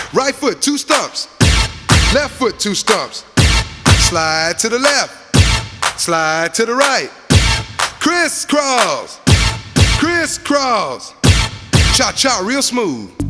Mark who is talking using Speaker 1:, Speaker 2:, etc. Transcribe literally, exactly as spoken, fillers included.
Speaker 1: Right foot, two stumps. Left foot, two stumps. Slide to the left. Slide to the right. Crisscross. Crisscross. Cha-cha real smooth.